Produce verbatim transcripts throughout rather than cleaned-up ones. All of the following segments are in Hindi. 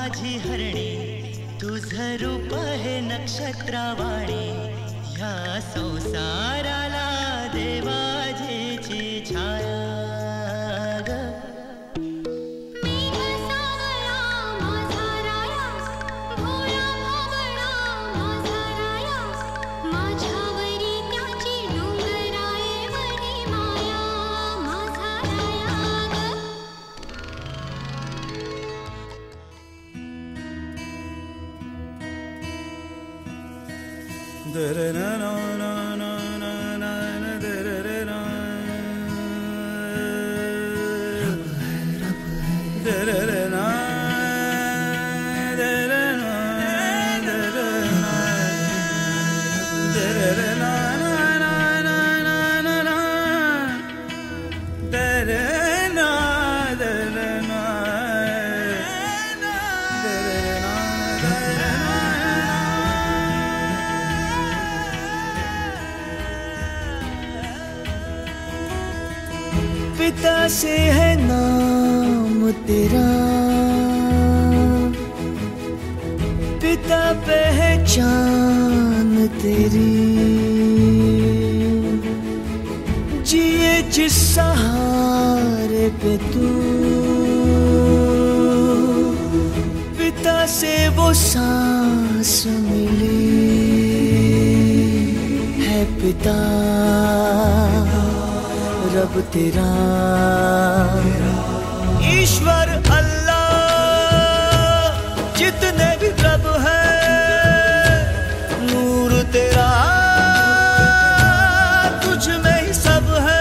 माझी हरणी तुझ रूप हे नक्षत्रवाणी ह्या संसाराला देवाजीची छाया ग पिता से है नाम तेरा, पिता पहचान तेरी, जिए जिस सहारे पे तू, पिता से वो सांस मिली है पिता रब तेरा, ईश्वर अल्लाह जितने भी रब है, नूर तेरा तुझ में ही सब है।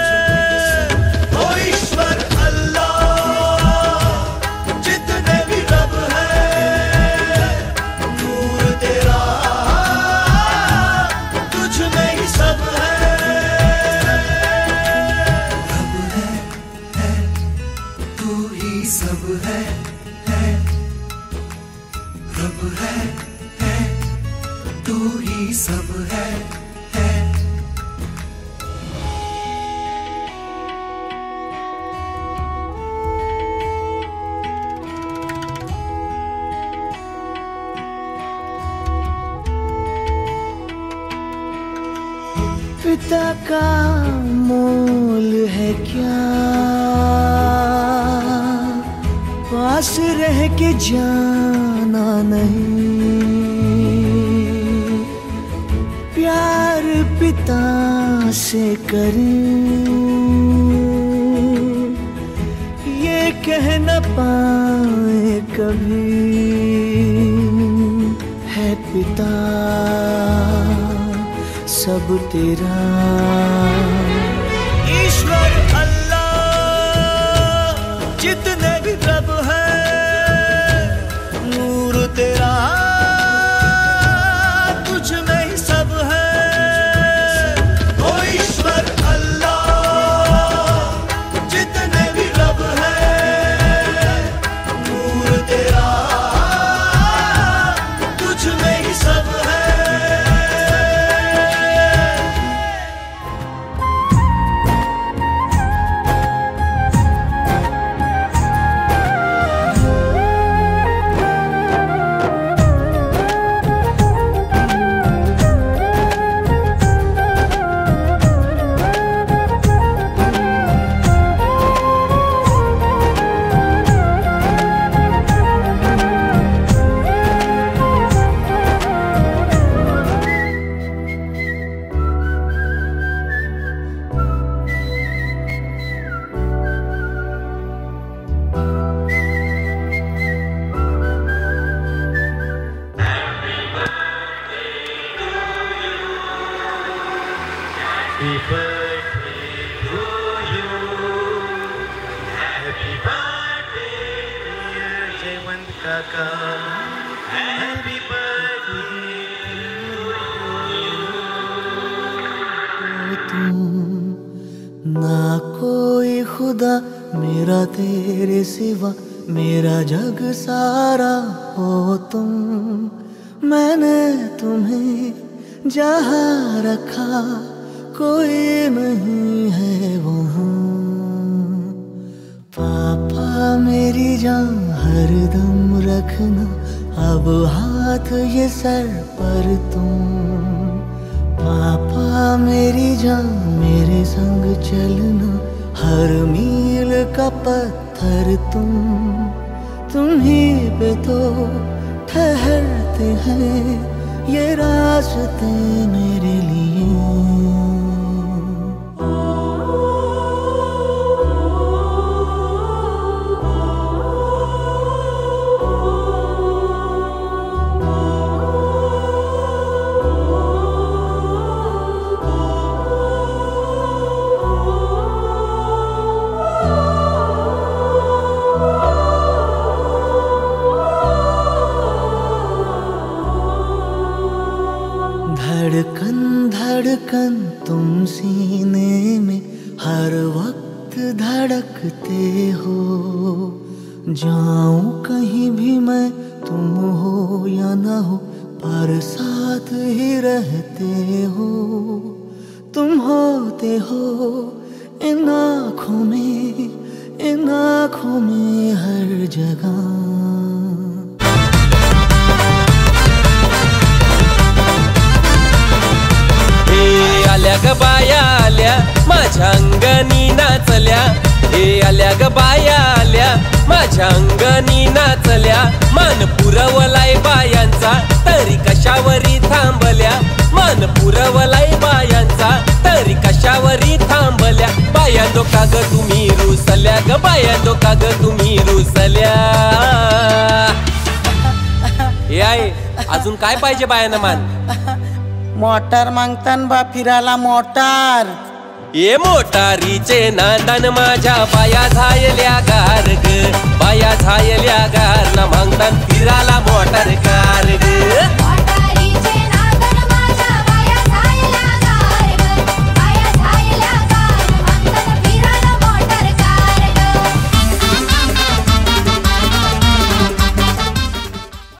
ओ ईश्वर अल्लाह जितने भी रब है, नूर तेरा तुझ में ही सब है। सब है, है रब है, है तू ही सब है, है पिता का मोल है क्या, पास रह के जाना नहीं, प्यार पिता से करें ये कह न पाए कभी, है पिता सब तेरा, ईश्वर अल्लाह जितने भी रब है, नूर तेरा तुझ में ही सब है। ओ ईश्वर अल्लाह जितने भी रब है, नूर तेरा तुझ में ही सब है। Happy birthday to you. Happy birthday dear Jayant Kaka. Happy birthday to you. ना कोई खुदा मेरा तेरे सिवा, मेरा जग सारा हो तुम, मैंने तुम्हें जहाँ रखा कोई नहीं है वहाँ, पापा मेरी जान हरदम रखना, अब हाथ ये सर पर तुम। पापा मेरी जान मेरे संग चलना, हर मील का पत्थर तुम। तुम्हीं पे तो ठहरते हैं ये रास्ते मेरे लिए। धड़कन धड़कन तुम सीने में हर वक्त धड़कते हो। जाऊं कहीं भी मैं तुम हो या ना हो, पर साथ ही रहते हो। तुम होते हो इन आँखों में, इन आँखों में हर जगह। आल्या ग बाया आल्या माझ्या अंगणी नाचल्या, हे आल्या ग बाया आल्या माझ्या अंगणी नाचल्या। मान पुरवलाय बायांचा तरी कशावरी थांबल्या, मान पुरवलाय बायांचा तरी कशावरी थांबल्या। बाया दो का ग तुम्ही रुसल्या, ग बाया दो का ग तुम्ही रुसल्या। हे आहे अजून काय पाहिजे बायानं मान? मोटार मागतान बा फिरायला मोटार। ये मोटारीचे नादान माझ्या बाया झायल्या गार ग, बाया झायल्या गार ना मागतान फिरायला मोटार कार।